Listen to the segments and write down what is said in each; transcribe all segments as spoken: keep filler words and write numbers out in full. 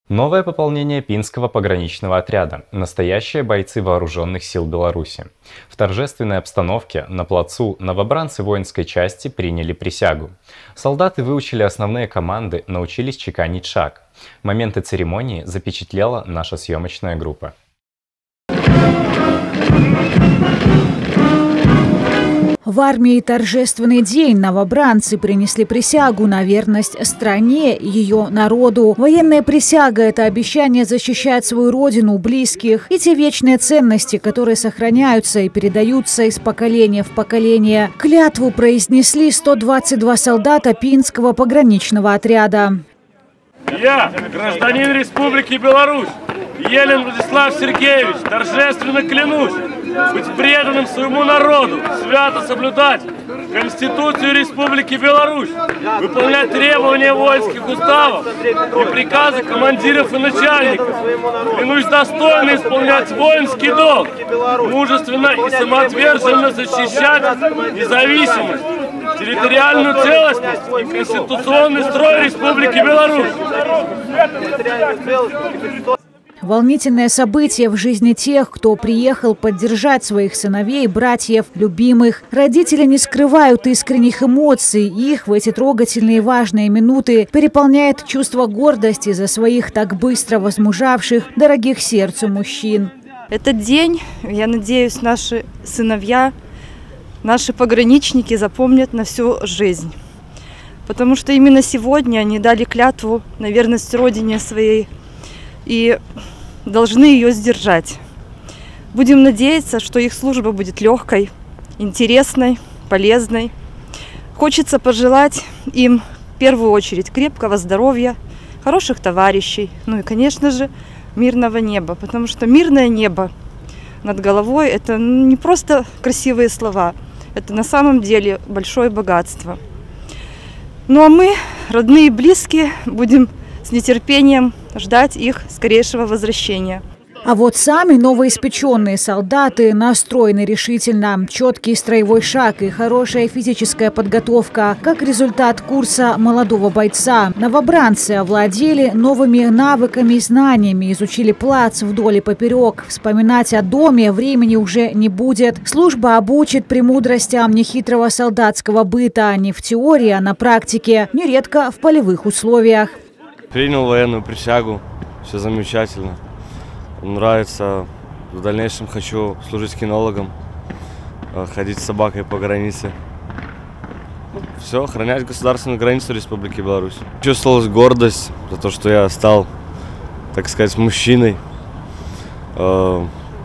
Новое пополнение Пинского пограничного отряда – настоящие бойцы вооруженных сил Беларуси. В торжественной обстановке на плацу новобранцы воинской части приняли присягу. Солдаты выучили основные команды, научились чеканить шаг. Моменты церемонии запечатлела наша съемочная группа. В армии торжественный день. Новобранцы принесли присягу на верность стране и ее народу. Военная присяга – это обещание защищать свою родину, близких и те вечные ценности, которые сохраняются и передаются из поколения в поколение. Клятву произнесли сто двадцать два солдата Пинского пограничного отряда. Я, гражданин Республики Беларусь, Елен Владислав Сергеевич, торжественно клянусь быть преданным своему народу, свято соблюдать Конституцию Республики Беларусь, выполнять требования воинских уставов и приказы командиров и начальников. Клянусь достойно исполнять воинский долг, мужественно и самоотверженно защищать независимость, территориальную целостность и конституционный строй Республики Беларусь. Волнительное событие в жизни тех, кто приехал поддержать своих сыновей, братьев, любимых. Родители не скрывают искренних эмоций. Их в эти трогательные и важные минуты переполняет чувство гордости за своих так быстро возмужавших, дорогих сердцу мужчин. Этот день, я надеюсь, наши сыновья, наши пограничники запомнят на всю жизнь. Потому что именно сегодня они дали клятву на верность родине своей и должны ее сдержать. Будем надеяться, что их служба будет легкой, интересной, полезной. Хочется пожелать им в первую очередь крепкого здоровья, хороших товарищей, ну и, конечно же, мирного неба. Потому что мирное небо над головой – это не просто красивые слова, это на самом деле большое богатство. Ну а мы, родные и близкие, будем с нетерпением ждать их скорейшего возвращения. А вот сами новоиспеченные солдаты настроены решительно. Четкий строевой шаг и хорошая физическая подготовка. Как результат курса молодого бойца. Новобранцы овладели новыми навыками и знаниями, изучили плац вдоль и поперек. Вспоминать о доме времени уже не будет. Служба обучит премудростям нехитрого солдатского быта не в теории, а на практике, нередко в полевых условиях. Принял военную присягу, все замечательно, нравится. В дальнейшем хочу служить кинологом, ходить с собакой по границе. Все, охранять государственную границу Республики Беларусь. Чувствовалась гордость за то, что я стал, так сказать, мужчиной. То,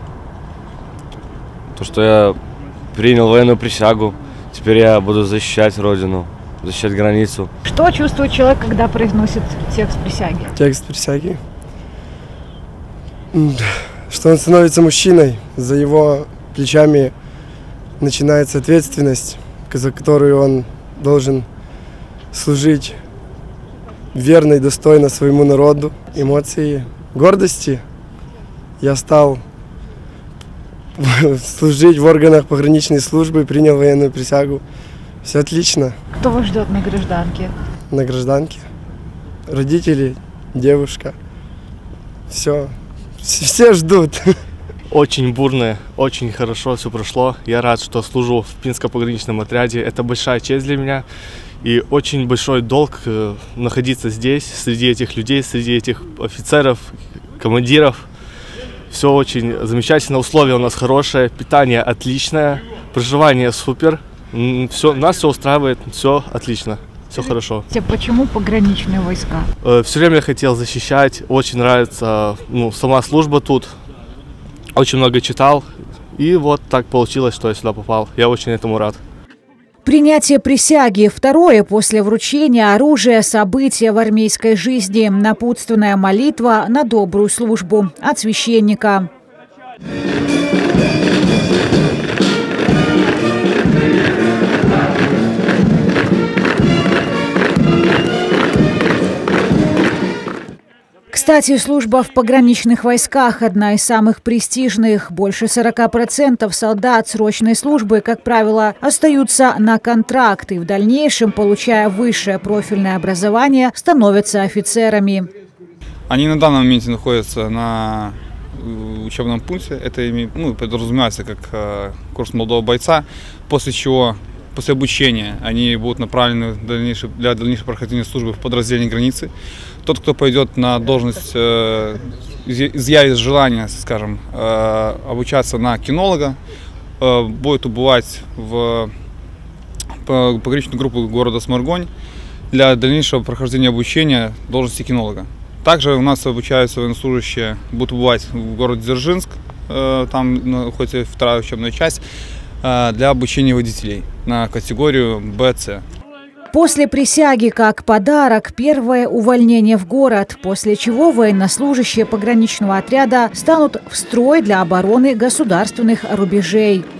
что я принял военную присягу, теперь я буду защищать родину, защищать границу. Что чувствует человек, когда произносит текст присяги? Текст присяги? Что он становится мужчиной, за его плечами начинается ответственность, за которую он должен служить верно и достойно своему народу. Эмоции гордости. Я стал служить в органах пограничной службы, принял военную присягу. Все отлично. Кто вас ждет на гражданке? На гражданке? Родители, девушка. Все. Все ждут. Очень бурно, очень хорошо все прошло. Я рад, что служу в Пинском пограничном отряде. Это большая честь для меня. И очень большой долг находиться здесь, среди этих людей, среди этих офицеров, командиров. Все очень замечательно. Условия у нас хорошие, питание отличное, проживание супер. Все, нас все устраивает, все отлично, все хорошо. Почему пограничные войска? Все время я хотел защищать, очень нравится ну, сама служба тут. Очень много читал, и вот так получилось, что я сюда попал. Я очень этому рад. Принятие присяги – второе после вручения оружия событие в армейской жизни. Напутственная молитва на добрую службу от священника. Кстати, служба в пограничных войсках – одна из самых престижных. Больше сорока процентов солдат срочной службы, как правило, остаются на контракт и в дальнейшем, получая высшее профильное образование, становятся офицерами. Они на данном моменте находятся на учебном пункте. Это ну, подразумевается как э, курс молодого бойца, после чего, после обучения, они будут направлены в дальнейшее, для дальнейшего прохождения службы в подразделении границы. Тот, кто пойдет на должность, э, изъявит желание, скажем, э, обучаться на кинолога, э, будет убывать в пограничную группу города Сморгонь для дальнейшего прохождения обучения должности кинолога. Также у нас обучаются военнослужащие, будут убывать в городе Дзержинск, э, там находится вторая учебная часть, э, для обучения водителей на категорию бэ цэ. После присяги как подарок первое увольнение в город, после чего военнослужащие пограничного отряда станут в строй для обороны государственных рубежей.